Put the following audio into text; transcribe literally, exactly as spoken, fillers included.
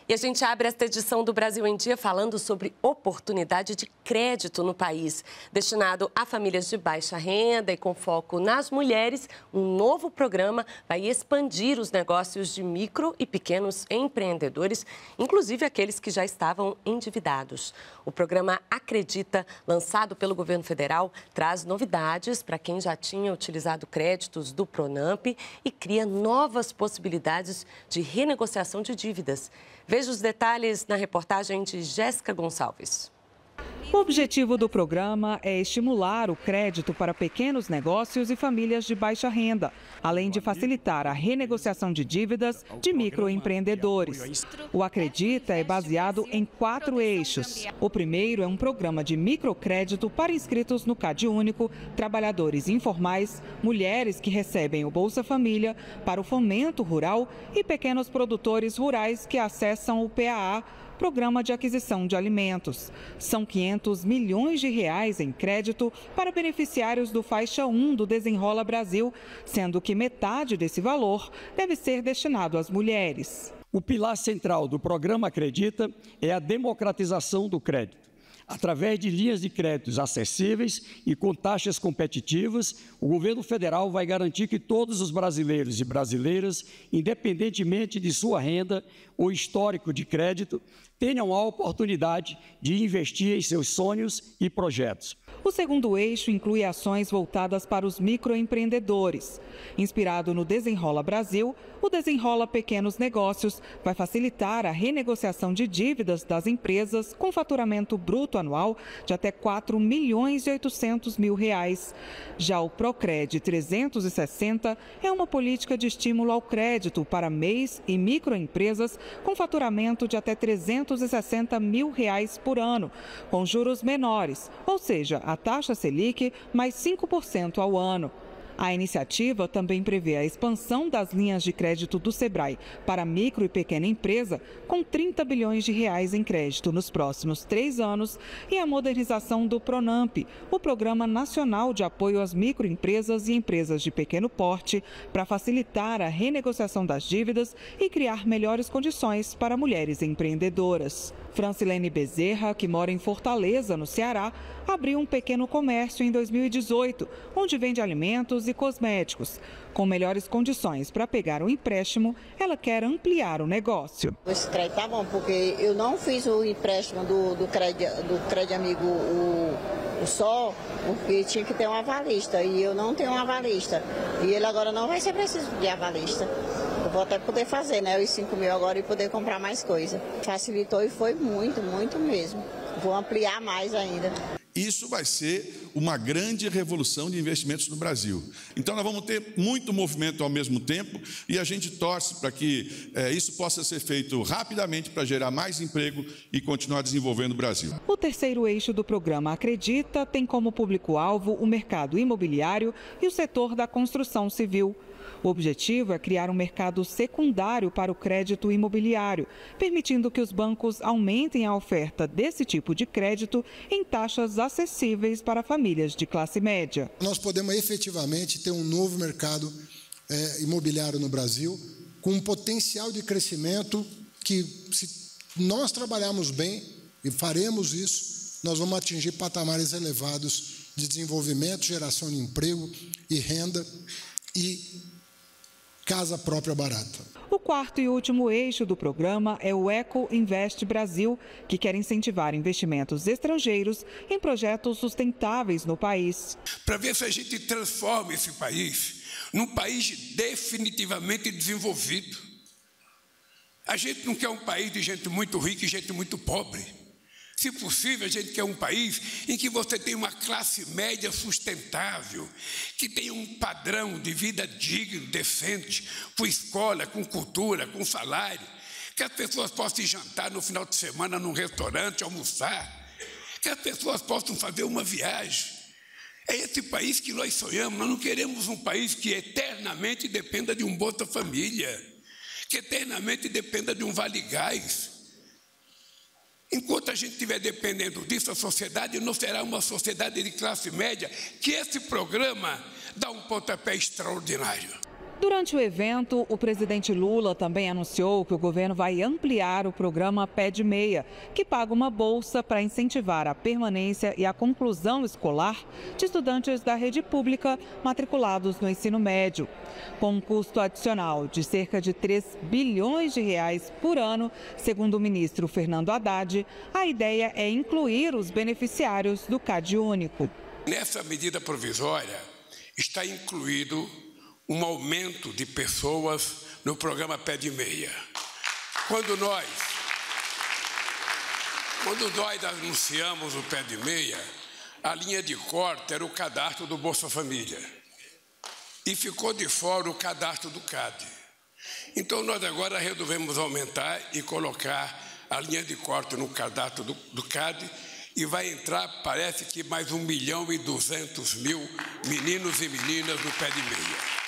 E a gente abre esta edição do Brasil em Dia falando sobre oportunidade de crédito no país. Destinado a famílias de baixa renda e com foco nas mulheres, um novo programa vai expandir os negócios de micro e pequenos empreendedores, inclusive aqueles que já estavam endividados. O programa Acredita, lançado pelo governo federal, traz novidades para quem já tinha utilizado créditos do Pronamp e cria novas possibilidades de renegociação de dívidas. Veja os detalhes na reportagem de Jéssica Gonçalves. O objetivo do programa é estimular o crédito para pequenos negócios e famílias de baixa renda, além de facilitar a renegociação de dívidas de microempreendedores. O Acredita é baseado em quatro eixos. O primeiro é um programa de microcrédito para inscritos no CadÚnico, trabalhadores informais, mulheres que recebem o Bolsa Família, para o fomento rural e pequenos produtores rurais que acessam o P A A, Programa de Aquisição de Alimentos. São quinhentos milhões de reais em crédito para beneficiários do Faixa um do Desenrola Brasil, sendo que metade desse valor deve ser destinado às mulheres. O pilar central do programa Acredita é a democratização do crédito. Através de linhas de créditos acessíveis e com taxas competitivas, o governo federal vai garantir que todos os brasileiros e brasileiras, independentemente de sua renda ou histórico de crédito, tenham a oportunidade de investir em seus sonhos e projetos. O segundo eixo inclui ações voltadas para os microempreendedores. Inspirado no Desenrola Brasil, o Desenrola Pequenos Negócios vai facilitar a renegociação de dívidas das empresas com faturamento bruto anual de até quatro milhões e oitocentos mil reais. Já o Procred trezentos e sessenta é uma política de estímulo ao crédito para M E Is e microempresas com faturamento de até trezentos e sessenta mil reais por ano, com juros menores, ou seja, a taxa Selic mais cinco por cento ao ano. A iniciativa também prevê a expansão das linhas de crédito do Sebrae para micro e pequena empresa, com trinta bilhões de reais em crédito nos próximos três anos, e a modernização do Pronamp, o Programa Nacional de Apoio às Microempresas e Empresas de Pequeno Porte, para facilitar a renegociação das dívidas e criar melhores condições para mulheres empreendedoras. Francilene Bezerra, que mora em Fortaleza, no Ceará, abriu um pequeno comércio em dois mil e dezoito, onde vende alimentos e cosméticos. Com melhores condições para pegar um empréstimo, ela quer ampliar o negócio. Esse crédito tá bom, porque eu não fiz o empréstimo do, do, crédito, do crédito amigo o, o só, porque tinha que ter um avalista, e eu não tenho um avalista. E ele agora não vai ser preciso de avalista. Eu vou até poder fazer, né, os cinco mil agora e poder comprar mais coisa. Facilitou e foi muito, muito mesmo. Vou ampliar mais ainda. Isso vai ser uma grande revolução de investimentos no Brasil. Então, nós vamos ter muito movimento ao mesmo tempo e a gente torce para que é, isso possa ser feito rapidamente para gerar mais emprego e continuar desenvolvendo o Brasil. O terceiro eixo do programa Acredita tem como público-alvo o mercado imobiliário e o setor da construção civil. O objetivo é criar um mercado secundário para o crédito imobiliário, permitindo que os bancos aumentem a oferta desse tipo de crédito em taxas acessíveis para famílias de classe média. Nós podemos efetivamente ter um novo mercado é, imobiliário no Brasil, com um potencial de crescimento que, se nós trabalharmos bem e faremos isso, nós vamos atingir patamares elevados de desenvolvimento, geração de emprego e renda e casa própria barata. O quarto e último eixo do programa é o Eco Invest Brasil, que quer incentivar investimentos estrangeiros em projetos sustentáveis no país. Para ver se a gente transforma esse país num país definitivamente desenvolvido. A gente não quer um país de gente muito rica e gente muito pobre. Se possível, a gente quer um país em que você tem uma classe média sustentável, que tenha um padrão de vida digno, decente, com escola, com cultura, com salário, que as pessoas possam jantar no final de semana num restaurante, almoçar, que as pessoas possam fazer uma viagem. É esse país que nós sonhamos. Nós não queremos um país que eternamente dependa de um Bolsa Família, que eternamente dependa de um Vale Gás. Enquanto a gente estiver dependendo disso, a sociedade não será uma sociedade de classe média, que esse programa dá um pontapé extraordinário. Durante o evento, o presidente Lula também anunciou que o governo vai ampliar o programa Pé de Meia, que paga uma bolsa para incentivar a permanência e a conclusão escolar de estudantes da rede pública matriculados no ensino médio. Com um custo adicional de cerca de três bilhões de reais por ano, segundo o ministro Fernando Haddad, a ideia é incluir os beneficiários do CAD Único. Nessa medida provisória está incluído um aumento de pessoas no programa Pé de Meia. Quando nós, quando nós anunciamos o Pé de Meia, a linha de corte era o cadastro do Bolsa Família. E ficou de fora o cadastro do CAD. Então, nós agora resolvemos aumentar e colocar a linha de corte no cadastro do, do CAD e vai entrar, parece que mais um milhão e duzentos mil meninos e meninas no Pé de Meia.